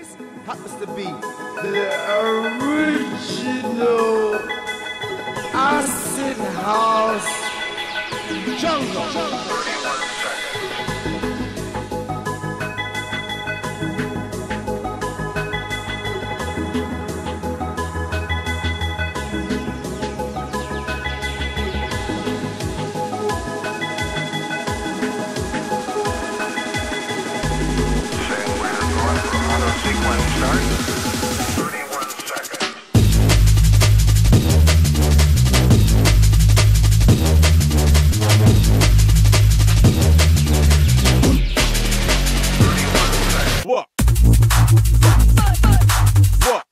This happens to be the original acid house jungle. Sequence start. 31 seconds. What? What?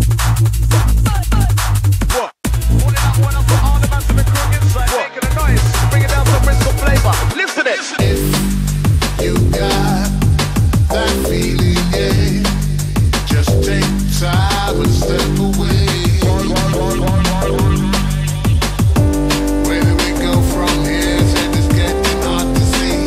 What? One up for all the man to the crew inside, making a noise. Bring it down to Bristol flavor. Listen it. If you got that feeling, yeah, just take time and step away. Where do we go from here? Said it's getting hard to see.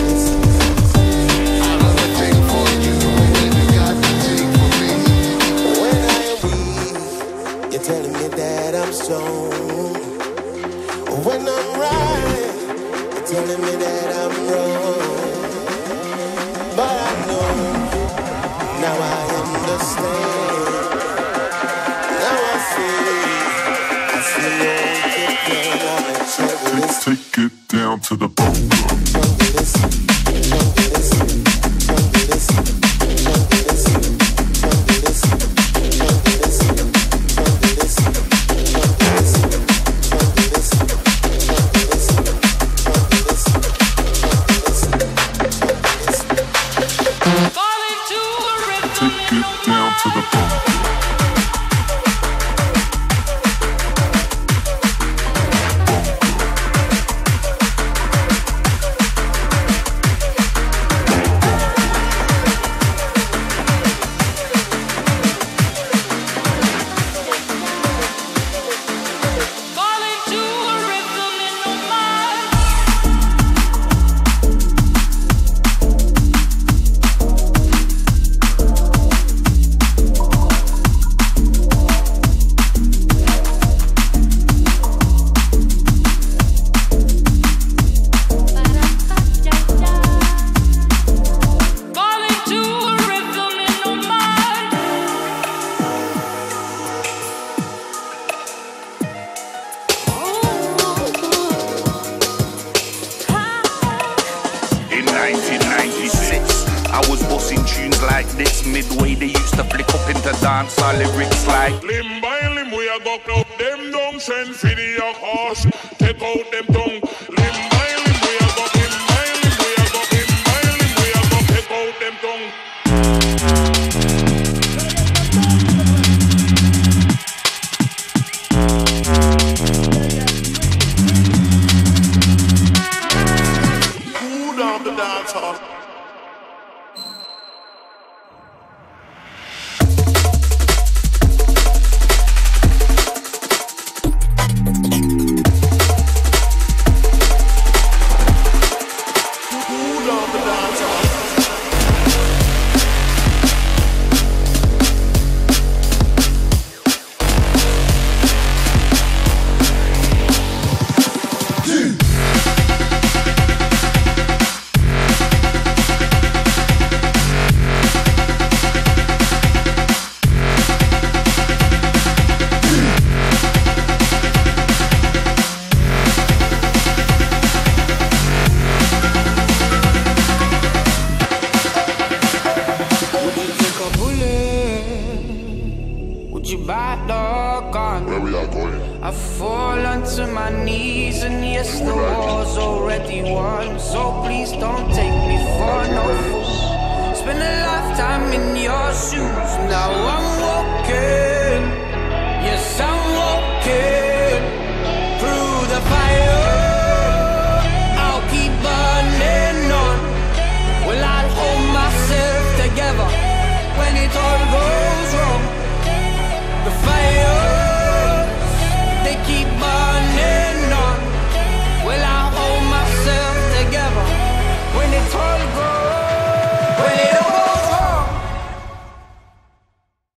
I don't have a take for you, and you got to take for me. When I am weak, you're telling me that I'm strong. When I'm right, you're telling me that I'm wrong. But I know, now I understand. Now I see all the Take it down to the bone. Take it down to the bone. Midway, they used to flick up into dance, our lyrics like limb by limb, we a go club them down, send for the horse, take out them tongue. Limb by limb, we a go limb by limb, we a go limb by limb, we a go take out them tongue. Who down the dance hall? Where we are going? I fall onto my knees and yes, the war's already won. So please don't take me for no fool. Spend a lifetime in your shoes. Now I'm walking.